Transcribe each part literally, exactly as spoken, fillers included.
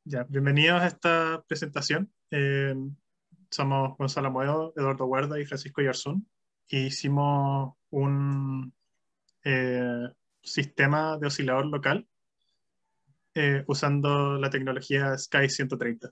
Ya, bienvenidos a esta presentación. Eh, somos Gonzalo Moedo, Eduardo Guarda y Francisco Yarzún. Y hicimos un eh, sistema de oscilador local eh, usando la tecnología Sky ciento treinta.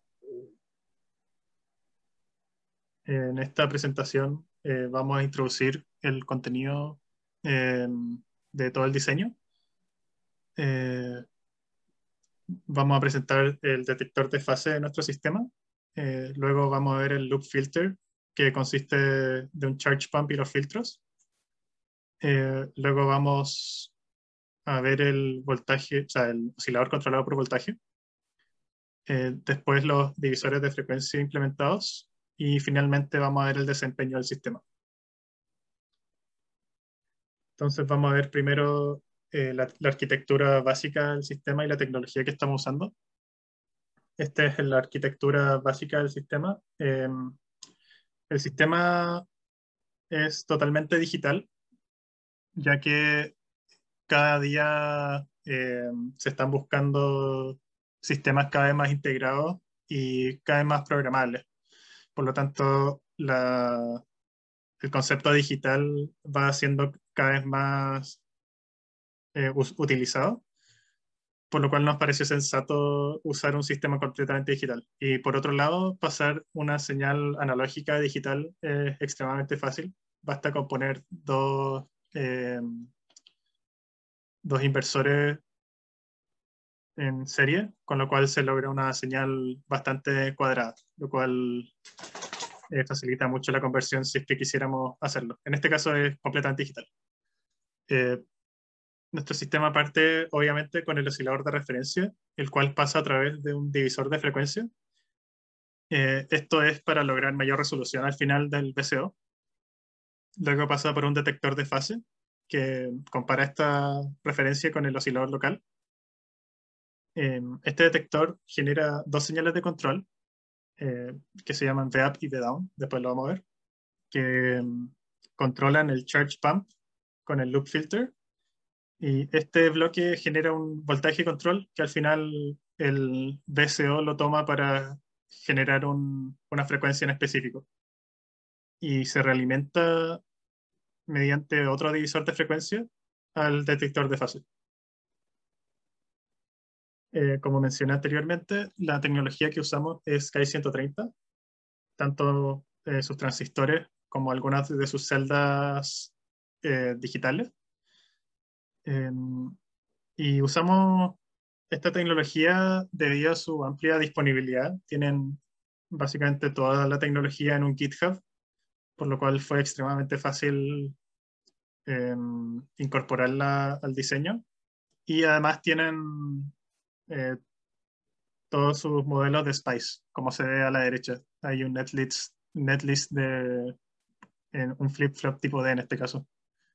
En esta presentación eh, vamos a introducir el contenido eh, de todo el diseño. Eh, Vamos a presentar el detector de fase de nuestro sistema. Eh, luego vamos a ver el loop filter, que consiste de un charge pump y los filtros. Eh, luego vamos a ver el voltaje, o sea, el oscilador controlado por voltaje. Eh, después los divisores de frecuencia implementados. Y finalmente vamos a ver el desempeño del sistema. Entonces vamos a ver primero eh, la, la arquitectura básica del sistema y la tecnología que estamos usando. Esta es la arquitectura básica del sistema. Eh, el sistema es totalmente digital, ya que cada día eh, se están buscando sistemas cada vez más integrados y cada vez más programables. Por lo tanto, la- el concepto digital va siendo cada vez más eh, us- utilizado, por lo cual nos pareció sensato usar un sistema completamente digital. Y por otro lado, pasar una señal analógica a digital es extremadamente fácil. Basta con poner dos, eh, dos inversores en serie, con lo cual se logra una señal bastante cuadrada, lo cual eh, facilita mucho la conversión si es que quisiéramos hacerlo. En este caso es completamente digital. Eh, Nuestro sistema parte obviamente con el oscilador de referencia, el cual pasa a través de un divisor de frecuencia. Eh, esto es para lograr mayor resolución al final del V C O. Luego pasa por un detector de fase que compara esta referencia con el oscilador local. Eh, este detector genera dos señales de control eh, que se llaman V up y V down, después lo vamos a ver, que mm, controlan el charge pump con el loop filter. Y este bloque genera un voltaje control que al final el V C O lo toma para generar un- una frecuencia en específico. Y se realimenta mediante otro divisor de frecuencia al detector de fase. Eh, como mencioné anteriormente, la tecnología que usamos es Sky ciento treinta, tanto eh, sus transistores como algunas de sus celdas eh, digitales. Eh, y usamos esta tecnología debido a su amplia disponibilidad. Tienen básicamente toda la tecnología en un GitHub, por lo cual fue extremadamente fácil eh, incorporarla al diseño. Y además tienen eh, todos sus modelos de Spice, como se ve a la derecha. Hay un netlist, netlist de en un flip-flop tipo D en este caso.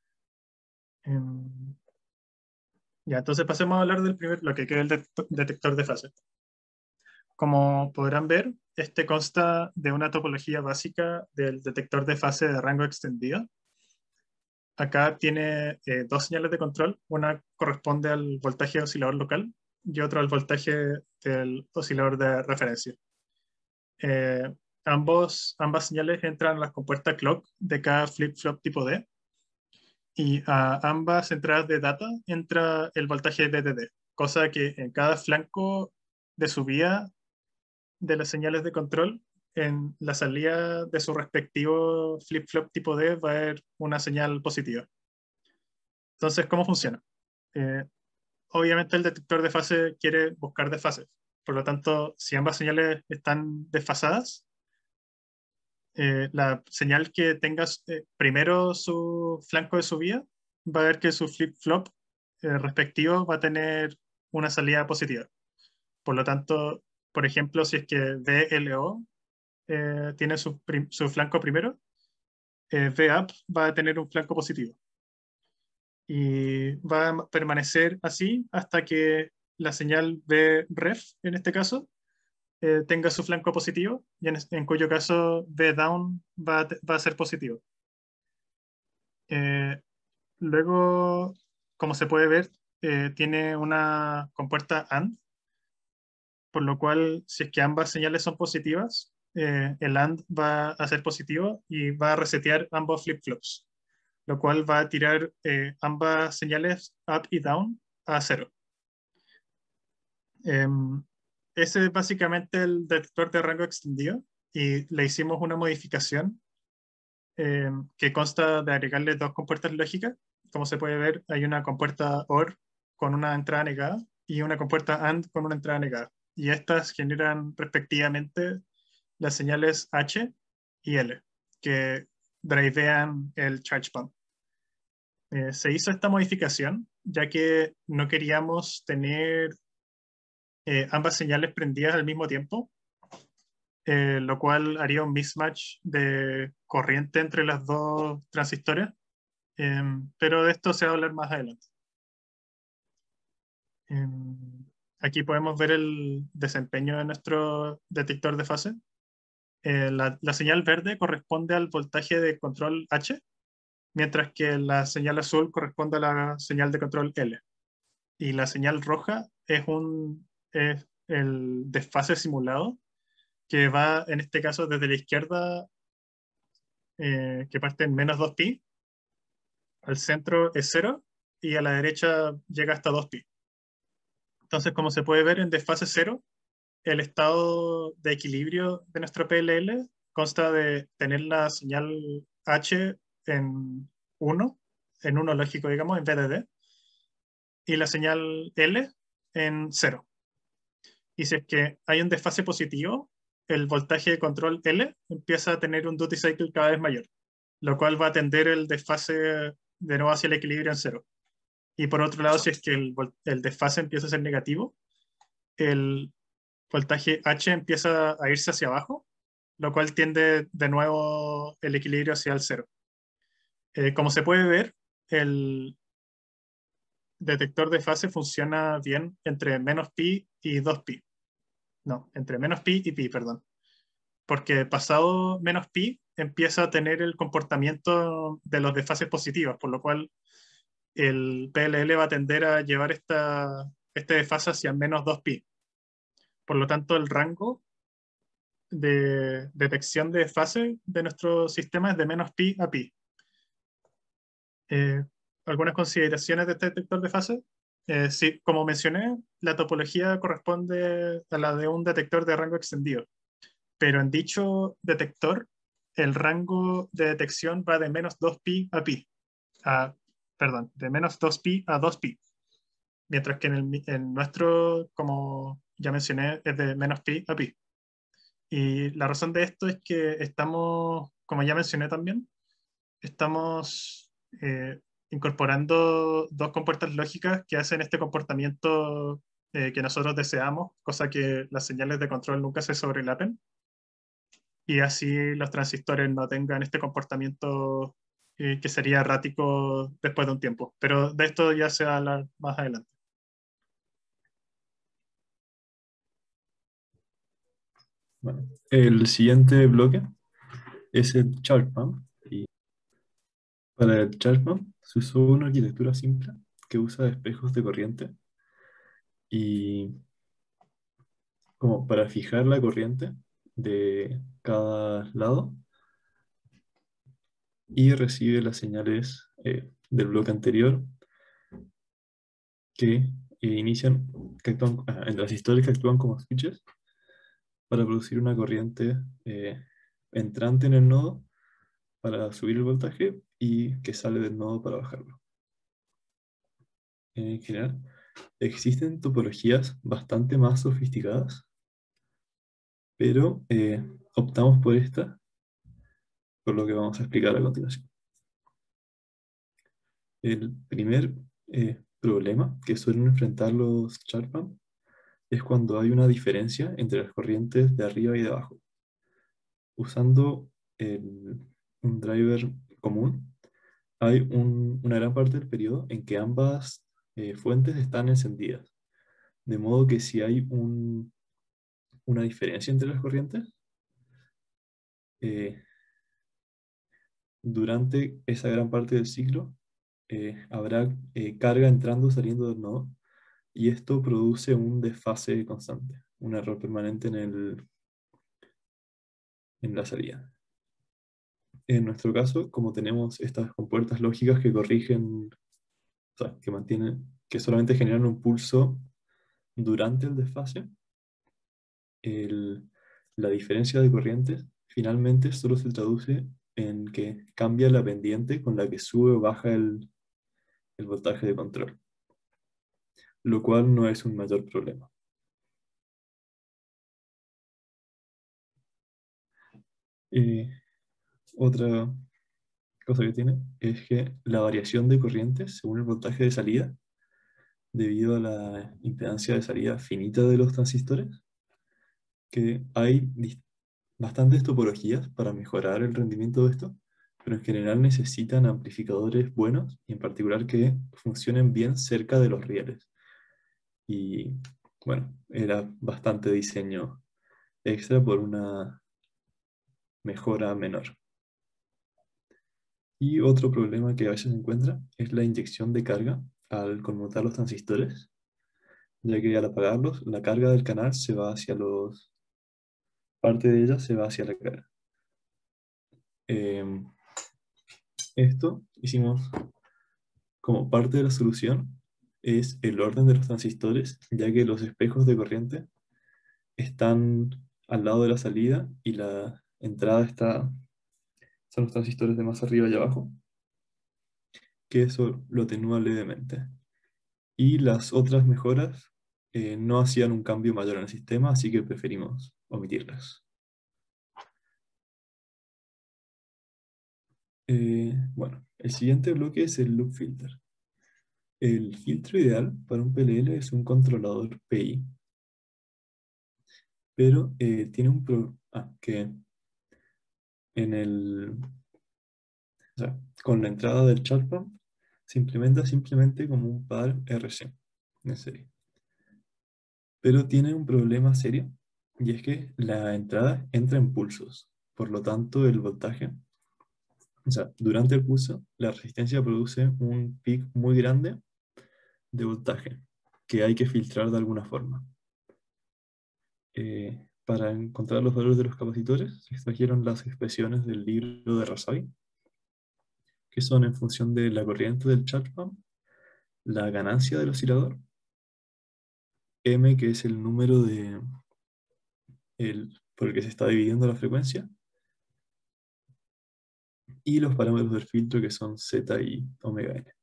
Em, ya, entonces pasemos a hablar del primer bloque, que es el det- detector de fase. Como podrán ver, este consta de una topología básica del detector de fase de rango extendido. Acá tiene eh, dos señales de control. Una corresponde al voltaje de oscilador local y otra al voltaje del oscilador de referencia. Eh, ambos, ambas señales entran a las compuertas clock de cada flip-flop tipo D, y a ambas entradas de data entra el voltaje D D D, cosa que en cada flanco de subida de las señales de control, en la salida de su respectivo flip-flop tipo D va a haber una señal positiva. Entonces, ¿cómo funciona? Eh, Obviamente el detector de fase quiere buscar desfases. Por lo tanto, si ambas señales están desfasadas, eh, la señal que tenga eh, primero su flanco de subida va a ver que su flip-flop eh, respectivo va a tener una salida positiva. Por lo tanto, por ejemplo, si es que D L O eh, tiene su, prim- su flanco primero, eh, V up va a tener un flanco positivo. Y va a permanecer así hasta que la señal V ref, en este caso, eh, tenga su flanco positivo, y en, en cuyo caso V down va a, te- va a ser positivo. Eh, Luego, como se puede ver, eh, tiene una compuerta AND, por lo cual si es que ambas señales son positivas, eh, el AND va a ser positivo y va a resetear ambos flip-flops, lo cual va a tirar eh, ambas señales up y down a cero. Em, ese es básicamente el detector de rango extendido y le hicimos una modificación em, que consta de agregarle dos compuertas lógicas. Como se puede ver, hay una compuerta O R con una entrada negada y una compuerta AND con una entrada negada. Y estas generan respectivamente las señales H y L, que drivean el charge pump. Eh, se hizo esta modificación ya que no queríamos tener eh, ambas señales prendidas al mismo tiempo, eh, lo cual haría un mismatch de corriente entre las dos transistores, eh, pero de esto se va a hablar más adelante. Eh, aquí podemos ver el desempeño de nuestro detector de fase. Eh, la, la señal verde corresponde al voltaje de control H, mientras que la señal azul corresponde a la señal de control L. Y la señal roja es, un, es el desfase simulado, que va en este caso desde la izquierda, eh, que parte en menos dos pi, al centro es cero y a la derecha llega hasta dos pi. Entonces, como se puede ver en desfase cero, el estado de equilibrio de nuestro P L L consta de tener la señal H en uno, en uno lógico, digamos, en V D D, y la señal L en cero. Y si es que hay un desfase positivo, el voltaje de control L empieza a tener un duty cycle cada vez mayor, lo cual va a tender el desfase de nuevo hacia el equilibrio en cero. Y por otro lado, si es que el, el desfase empieza a ser negativo, el voltaje H empieza a irse hacia abajo, lo cual tiende de nuevo el equilibrio hacia el cero. Eh, como se puede ver, el detector de fase funciona bien entre menos pi y dos pi. No, entre menos pi y pi, perdón. Porque pasado menos pi empieza a tener el comportamiento de los desfases positivos, por lo cual el P L L va a tender a llevar esta, este desfase hacia menos dos pi. Por lo tanto, el rango de detección de desfase de nuestro sistema es de menos pi a pi. Eh, ¿Algunas consideraciones de este detector de fase? Eh, sí, como mencioné, la topología corresponde a la de un detector de rango extendido, pero en dicho detector, el rango de detección va de menos dos pi a pi, a, perdón, de menos dos pi a dos pi, mientras que en, el, en nuestro, como ya mencioné, es de menos pi a pi. Y la razón de esto es que estamos, como ya mencioné también, estamos eh, incorporando dos compuertas lógicas que hacen este comportamiento eh, que nosotros deseamos, cosa que las señales de control nunca se sobrelapen, y así los transistores no tengan este comportamiento eh, que sería errático después de un tiempo. Pero de esto ya se va a hablar más adelante. Bueno, el siguiente bloque es el charge pump. Y para el charge pump se usó una arquitectura simple que usa espejos de corriente y como para fijar la corriente de cada lado y recibe las señales eh, del bloque anterior que eh, inician, que actúan, ah, en transistores que actúan como switches para producir una corriente eh, entrante en el nodo para subir el voltaje y que sale del nodo para bajarlo. En general, existen topologías bastante más sofisticadas, pero eh, optamos por esta, por lo que vamos a explicar a continuación. El primer eh, problema que suelen enfrentar los Charpam es cuando hay una diferencia entre las corrientes de arriba y de abajo. Usando el- un driver común, hay un- una gran parte del periodo en que ambas eh, fuentes están encendidas. De modo que si hay un- una diferencia entre las corrientes, eh, durante esa gran parte del ciclo eh, habrá eh, carga entrando o saliendo del nodo y esto produce un desfase constante. un error permanente en, el, en la salida. En nuestro caso, como tenemos estas compuertas lógicas que corrigen, o sea, que mantienen, que solamente generan un pulso durante el desfase, el- la diferencia de corrientes finalmente solo se traduce en que cambia la pendiente con la que sube o baja el, el voltaje de control, lo cual no es un mayor problema. Y otra cosa que tiene es que la variación de corrientes según el voltaje de salida, debido a la impedancia de salida finita de los transistores, que hay dis- bastantes topologías para mejorar el rendimiento de esto, pero en general necesitan amplificadores buenos y en particular que funcionen bien cerca de los rieles. Y bueno, era bastante diseño extra por una mejora menor. Y otro problema que a veces se encuentra es la inyección de carga al conmutar los transistores, ya que al apagarlos, la carga del canal se va hacia los... parte de ella se va hacia la carga. Em, esto hicimos como parte de la solución es el orden de los transistores, ya que los espejos de corriente están al lado de la salida y la entrada está, son los transistores de más arriba y abajo, que eso lo atenúa levemente. Y las otras mejoras eh, no hacían un cambio mayor en el sistema, así que preferimos omitirlas. Eh, bueno, el siguiente bloque es el loop filter. El filtro ideal para un P L L es un controlador P I, pero eh, tiene un pro ah, que en el, o sea, con la entrada del chat pump se implementa simplemente como un par R C en serie. Pero tiene un problema serio y es que la entrada entra en pulsos. Por lo tanto, el voltaje, o sea, durante el pulso, la resistencia produce un pic muy grande de voltaje que hay que filtrar de alguna forma. Eh, para encontrar los valores de los capacitores, se extrajeron las expresiones del libro de Razavi, que son en función de la corriente del chat pump, la ganancia del oscilador, M, que es el número de el, por el que se está dividiendo la frecuencia, y los parámetros del filtro, que son Z y omega n.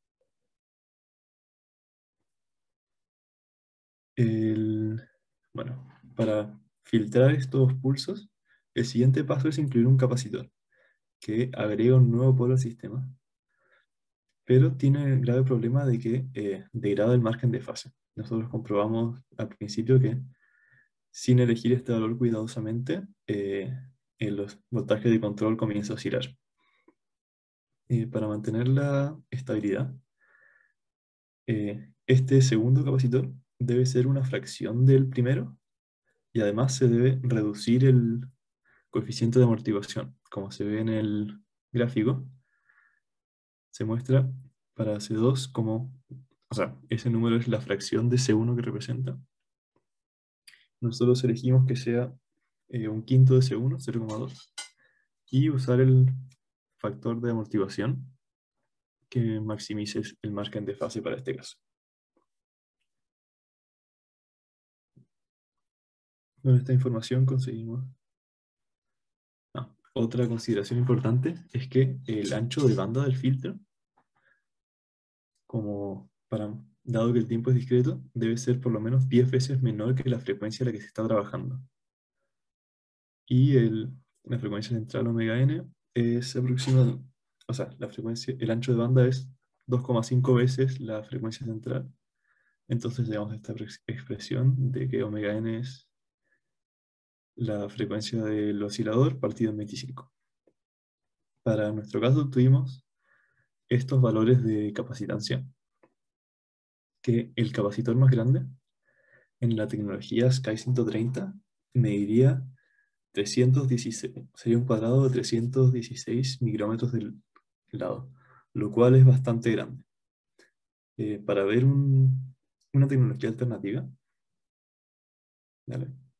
El, bueno, para filtrar estos pulsos, el siguiente paso es incluir un capacitor, que agrega un nuevo polo al sistema, pero tiene el grave problema de que eh, degrada el margen de fase. Nosotros comprobamos al principio que sin elegir este valor cuidadosamente, eh, en los voltajes de control comienza a oscilar. Eh, para mantener la estabilidad, eh, este segundo capacitor debe ser una fracción del primero y además se debe reducir el coeficiente de amortiguación. Como se ve en el gráfico, se muestra para C dos como, o sea, ese número es la fracción de C uno que representa. Nosotros elegimos que sea eh, un quinto de C uno, cero coma dos, y usar el factor de amortiguación que maximice el margen de fase para este caso. Con esta información conseguimos... Ah, otra consideración importante es que el ancho de banda del filtro, como para, dado que el tiempo es discreto, debe ser por lo menos diez veces menor que la frecuencia a la que se está trabajando. Y el, la frecuencia central omega n es aproximadamente, o sea, la frecuencia, el ancho de banda es dos coma cinco veces la frecuencia central. Entonces llegamos a esta expresión de que omega n es la frecuencia del oscilador partido en veinticinco. Para nuestro caso tuvimos estos valores de capacitancia, que el capacitor más grande en la tecnología Sky ciento treinta mediría trescientos dieciséis, sería un cuadrado de trescientos dieciséis micrómetros del lado, lo cual es bastante grande. Eh, para ver un- una tecnología alternativa, ¿vale?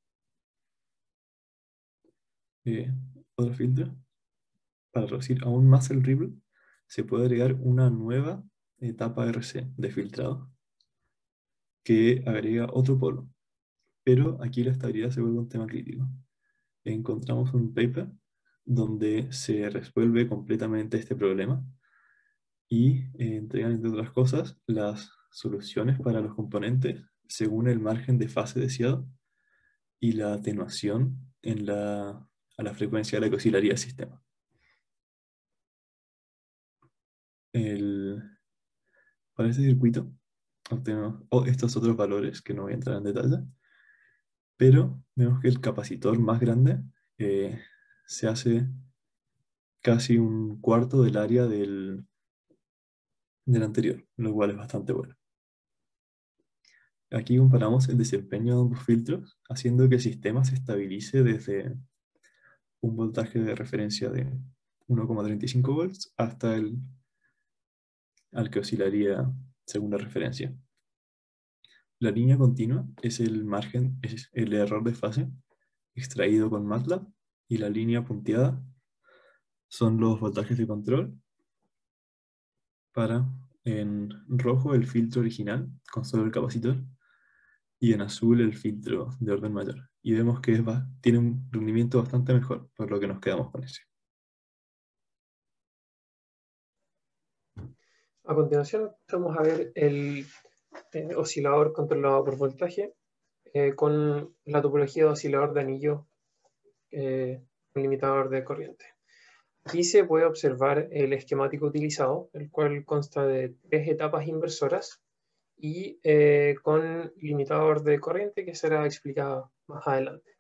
eh, otro filtro, para reducir aún más el ripple, se puede agregar una nueva etapa R C de filtrado que agrega otro polo. Pero aquí la estabilidad se vuelve un tema crítico. Encontramos un paper donde se resuelve completamente este problema y eh, entregan, entre otras cosas, las soluciones para los componentes según el margen de fase deseado y la atenuación en la, a la frecuencia a la que oscilaría el sistema. El, para este circuito obtenemos oh, estos otros valores que no voy a entrar en detalle, pero vemos que el capacitor más grande eh, se hace casi un cuarto del área del, del anterior, lo cual es bastante bueno. Aquí comparamos el desempeño de ambos filtros, haciendo que el sistema se estabilice desde un voltaje de referencia de uno coma treinta y cinco volts hasta el al que oscilaría según la referencia. La línea continua es el margen, es el error de fase extraído con MATLAB, y la línea punteada son los voltajes de control para, en rojo, el filtro original con solo el capacitor, y en azul el filtro de orden mayor. Y vemos que es, tiene un rendimiento bastante mejor, por lo que nos quedamos con ese. A continuación vamos a ver el eh, oscilador controlado por voltaje eh, con la topología de oscilador de anillo eh, con limitador de corriente. Aquí se puede observar el esquemático utilizado, el cual consta de tres etapas inversoras y eh, con limitador de corriente que será explicado más adelante.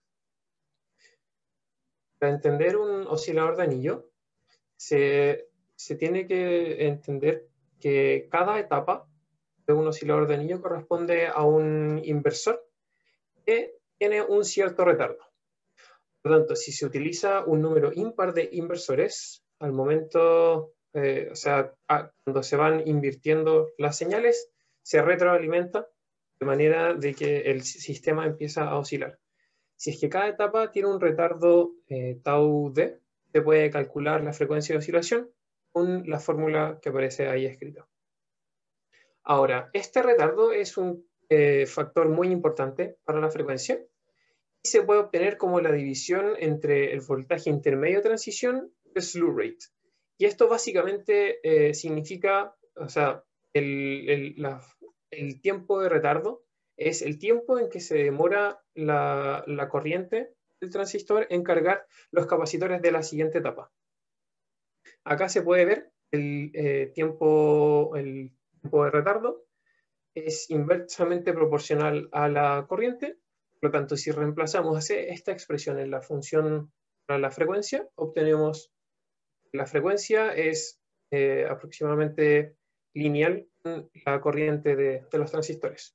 Para entender un oscilador de anillo, se, se tiene que entender que cada etapa de un oscilador de anillo corresponde a un inversor que tiene un cierto retardo. Por lo tanto, si se utiliza un número impar de inversores, al momento, eh, o sea, a, cuando se van invirtiendo las señales, se retroalimenta de manera de que el sistema empieza a oscilar. Si es que cada etapa tiene un retardo eh, tau d, se puede calcular la frecuencia de oscilación con la fórmula que aparece ahí escrita. Ahora, este retardo es un eh, factor muy importante para la frecuencia y se puede obtener como la división entre el voltaje intermedio de transición y el slew rate. Y esto básicamente eh, significa, o sea, el, el, la, el tiempo de retardo es el tiempo en que se demora la, la corriente del transistor en cargar los capacitores de la siguiente etapa. Acá se puede ver el eh, tiempo, el tiempo de retardo es inversamente proporcional a la corriente. Por lo tanto, si reemplazamos esta expresión en la función para la frecuencia, obtenemos la frecuencia es eh, aproximadamente lineal con la corriente de, de los transistores.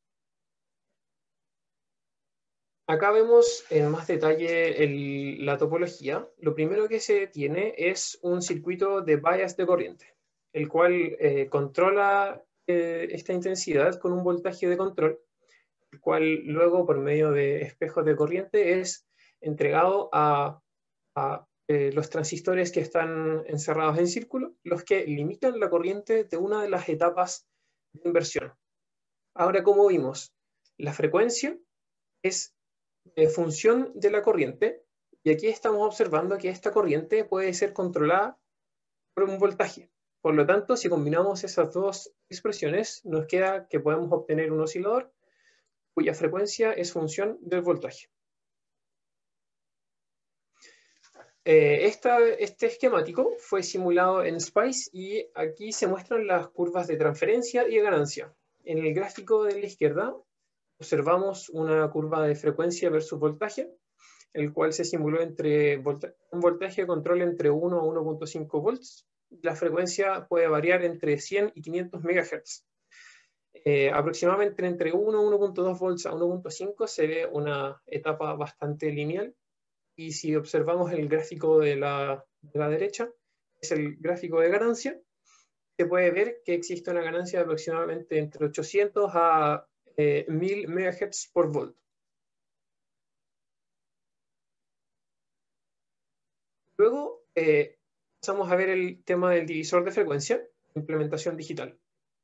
Acá vemos en más detalle el, la topología. Lo primero que se tiene es un circuito de bias de corriente, el cual eh, controla eh, esta intensidad con un voltaje de control, el cual luego por medio de espejos de corriente es entregado a, a eh, los transistores que están encerrados en círculo, los que limitan la corriente de una de las etapas de inversión. Ahora, como vimos, la frecuencia es eh, función de la corriente, y aquí estamos observando que esta corriente puede ser controlada por un voltaje. Por lo tanto, si combinamos esas dos expresiones, nos queda que podemos obtener un oscilador cuya frecuencia es función del voltaje. Eh, esta, este esquemático fue simulado en SPICE y aquí se muestran las curvas de transferencia y de ganancia. En el gráfico de la izquierda observamos una curva de frecuencia versus voltaje, el cual se simuló entre volta un voltaje de control entre uno a uno punto cinco volts. La frecuencia puede variar entre cien y quinientos megahertz. Eh, aproximadamente entre uno a uno punto dos volts a uno punto cinco se ve una etapa bastante lineal, y si observamos el gráfico de la, de la derecha, es el gráfico de ganancia, se puede ver que existe una ganancia de aproximadamente entre ochocientos a eh, mil megahertz por volt. Luego eh, pasamos a ver el tema del divisor de frecuencia, implementación digital.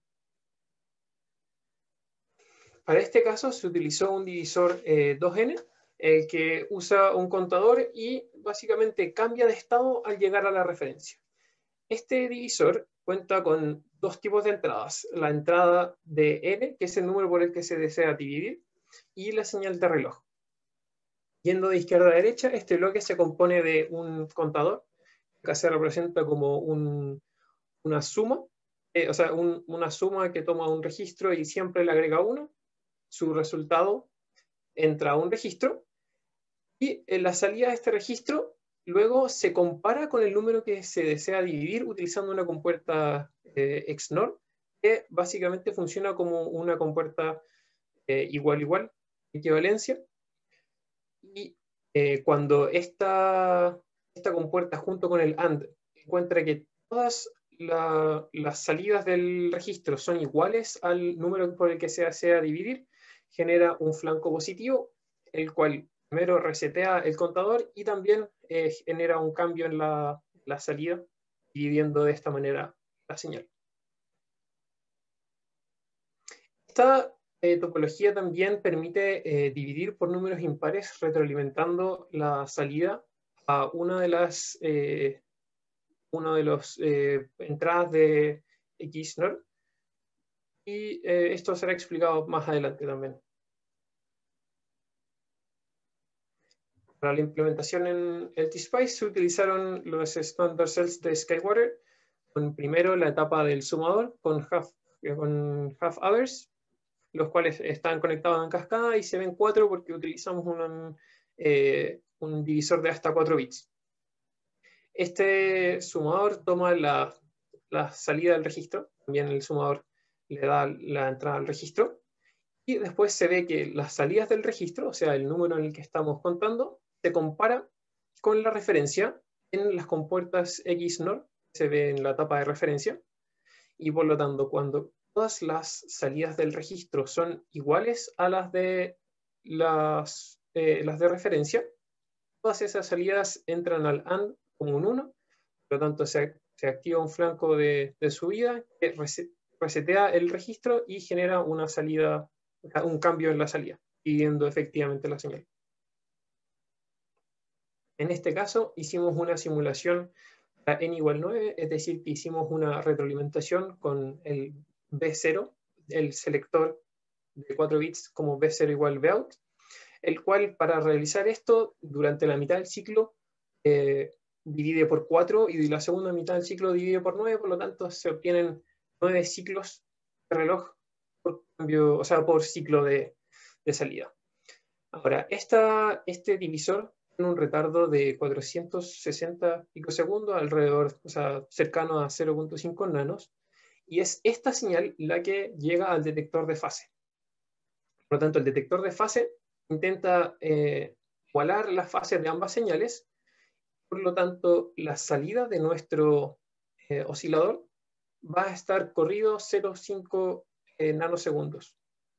Para este caso se utilizó un divisor eh, dos ene, el que usa un contador y básicamente cambia de estado al llegar a la referencia. Este divisor cuenta con dos tipos de entradas. La entrada de ene, que es el número por el que se desea dividir, y la señal de reloj. Yendo de izquierda a derecha, este bloque se compone de un contador, que se representa como un, una suma, eh, o sea, un, una suma que toma un registro y siempre le agrega uno. Su resultado entra a un registro y en la salida de este registro luego se compara con el número que se desea dividir utilizando una compuerta eh, equis nor, que básicamente funciona como una compuerta eh, igual igual, equivalencia. Y eh, cuando esta, esta compuerta junto con el AND encuentra que todas la, las salidas del registro son iguales al número por el que se desea dividir, genera un flanco positivo, el cual primero resetea el contador y también eh, genera un cambio en la, la salida, dividiendo de esta manera la señal. Esta eh, topología también permite eh, dividir por números impares retroalimentando la salida a una de las eh, una de las eh, entradas de equis nor, y eh, esto será explicado más adelante también. Para la implementación en L T Spice se utilizaron los standard cells de Skywater, con primero la etapa del sumador con half, con half adders, los cuales están conectados en cascada y se ven cuatro porque utilizamos un, eh, un divisor de hasta cuatro bits. Este sumador toma la, la salida del registro, también el sumador le da la entrada al registro, y después se ve que las salidas del registro, o sea, el número en el que estamos contando, se compara con la referencia en las compuertas equis nor, se ve en la etapa de referencia, y por lo tanto, cuando todas las salidas del registro son iguales a las de, las, eh, las de referencia, todas esas salidas entran al AND como un uno, por lo tanto se, se activa un flanco de, de subida que resetea el registro y genera una salida, un cambio en la salida, pidiendo efectivamente la señal. En este caso hicimos una simulación a n igual nueve, es decir, que hicimos una retroalimentación con el B cero, el selector de cuatro bits como B cero igual Vout, el cual para realizar esto durante la mitad del ciclo eh, divide por cuatro y la segunda mitad del ciclo divide por nueve, por lo tanto se obtienen nueve ciclos de reloj por cambio, o sea, por ciclo de, de salida. Ahora, esta, este divisor tiene un retardo de cuatrocientos sesenta picosegundos, alrededor, o sea, cercano a cero punto cinco nanos, y es esta señal la que llega al detector de fase. Por lo tanto, el detector de fase intenta eh, igualar las fases de ambas señales, por lo tanto, la salida de nuestro eh, oscilador va a estar corrido cero punto cinco eh, nanosegundos.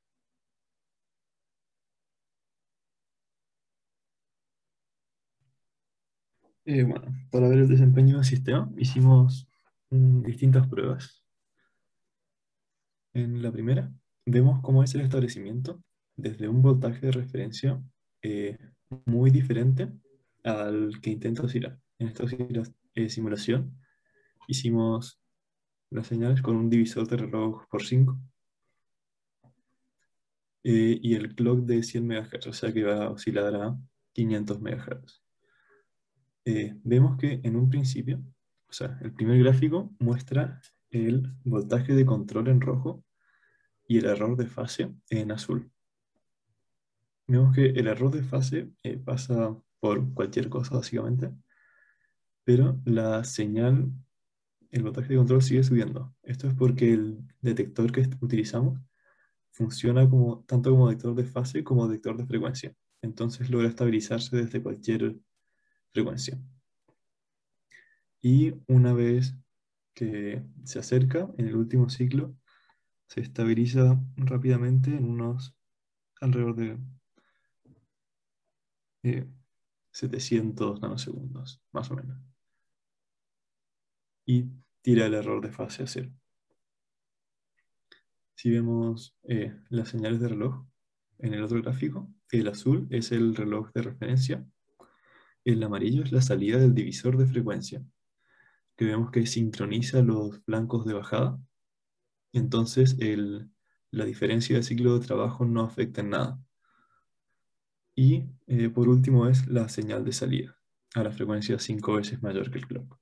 Eh, bueno, para ver el desempeño del sistema hicimos mm, distintas pruebas. En la primera, vemos cómo es el establecimiento desde un voltaje de referencia eh, muy diferente al que intenta oscilar. En esta oscila- eh, simulación hicimos las señales con un divisor de reloj por cinco eh, y el clock de cien megahertz, o sea que va a oscilar a quinientos megahertz. Eh, vemos que en un principio, o sea, el primer gráfico muestra el voltaje de control en rojo y el error de fase en azul. Vemos que el error de fase eh, pasa por cualquier cosa básicamente, pero la señal, el voltaje de control sigue subiendo. Esto es porque el detector que utilizamos funciona como, tanto como detector de fase como detector de frecuencia. Entonces logra estabilizarse desde cualquier frecuencia. Y una vez que se acerca, en el último ciclo, se estabiliza rápidamente en unos alrededor de eh, setecientos nanosegundos, más o menos. Y tira el error de fase a cero. Si vemos eh, las señales de reloj en el otro gráfico, el azul es el reloj de referencia, el amarillo es la salida del divisor de frecuencia, que vemos que sincroniza los flancos de bajada. Entonces el, la diferencia de ciclo de trabajo no afecta en nada. Y eh, por último es la señal de salida, a la frecuencia cinco veces mayor que el clock.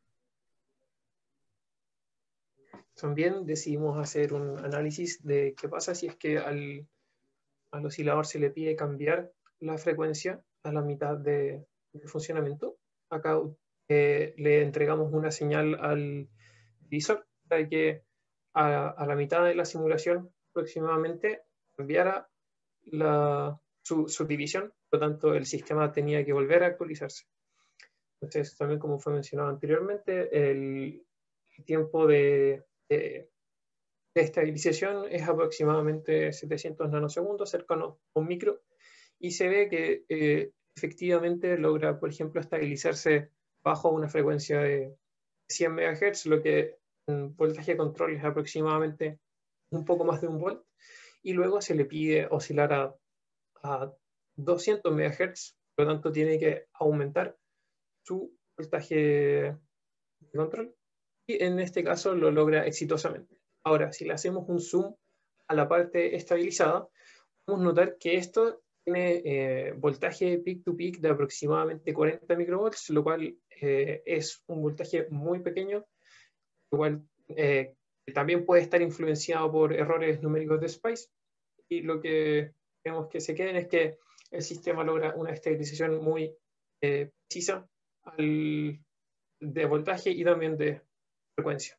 También decidimos hacer un análisis de qué pasa si es que al, al oscilador se le pide cambiar la frecuencia a la mitad de, de funcionamiento. Acá eh, le entregamos una señal al divisor para que a, a la mitad de la simulación aproximadamente cambiara la, su, su división, por lo tanto el sistema tenía que volver a actualizarse. Entonces, también como fue mencionado anteriormente, el tiempo de, de, de estabilización es aproximadamente setecientos nanosegundos, cercano a un micro, y se ve que eh, efectivamente logra, por ejemplo, estabilizarse bajo una frecuencia de cien megahertz, lo que en voltaje de control es aproximadamente un poco más de un volt, y luego se le pide oscilar a, a doscientos megahertz, por lo tanto tiene que aumentar su voltaje de control, y en este caso lo logra exitosamente. Ahora, si le hacemos un zoom a la parte estabilizada, podemos notar que esto tiene eh, voltaje peak to peak de aproximadamente cuarenta microvolts, lo cual eh, es un voltaje muy pequeño, lo cual eh, también puede estar influenciado por errores numéricos de SPICE, y lo que vemos que se queden es que el sistema logra una estabilización muy eh, precisa al, de voltaje y también de frecuencia.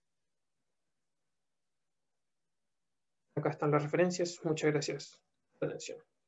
Acá están las referencias. Muchas gracias por la atención.